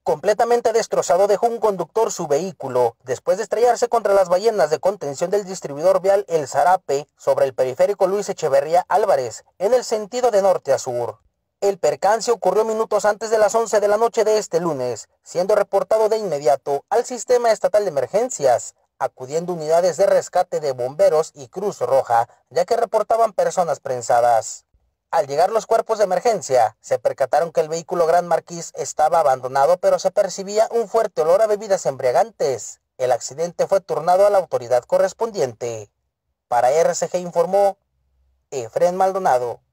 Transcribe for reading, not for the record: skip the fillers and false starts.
Completamente destrozado dejó un conductor su vehículo, después de estrellarse contra las ballenas de contención del distribuidor vial El Zarape, sobre el periférico Luis Echeverría Álvarez, en el sentido de norte a sur. El percance ocurrió minutos antes de las 11 de la noche de este lunes, siendo reportado de inmediato al Sistema Estatal de Emergencias, acudiendo unidades de rescate de bomberos y Cruz Roja, ya que reportaban personas prensadas. Al llegar los cuerpos de emergencia, se percataron que el vehículo Gran Marquis estaba abandonado, pero se percibía un fuerte olor a bebidas embriagantes. El accidente fue turnado a la autoridad correspondiente. Para RCG informó Efren Maldonado.